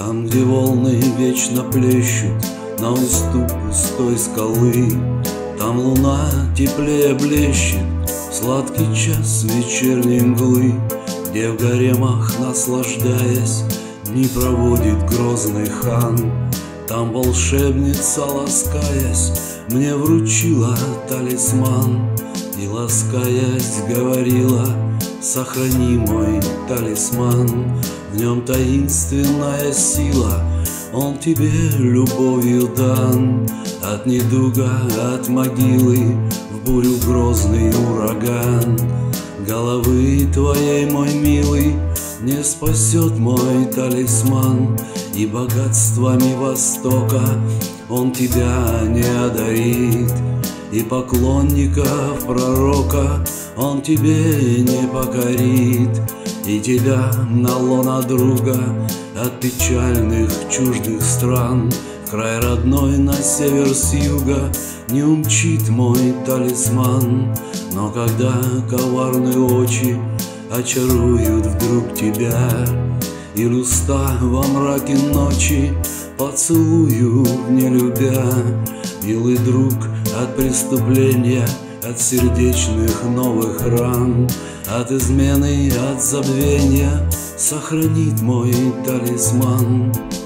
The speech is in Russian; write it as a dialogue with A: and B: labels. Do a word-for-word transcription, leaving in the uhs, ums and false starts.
A: Там, где волны вечно плещут на уступ пустой скалы, там луна теплее блещет в сладкий час вечерней мглы, где в гаремах, наслаждаясь, дни проводит грозный хан. Там волшебница, ласкаясь, мне вручила талисман и, ласкаясь, говорила: сохрани мой талисман. В нем таинственная сила, он тебе любовью дан. От недуга, от могилы в бурю грозный ураган. Головы твоей, мой милый, не спасет мой талисман, и богатствами Востока он тебя не одарит, и поклонников пророка он тебе не покорит, и тебя на лоно друга от печальных чуждых стран в край родной на север с юга не умчит мой талисман. Но когда коварные очи очаруют вдруг тебя, и уста во мраке ночи поцелую не любя, милый друг, от преступления, от сердечных новых ран, от измены, от забвения сохранит мой талисман.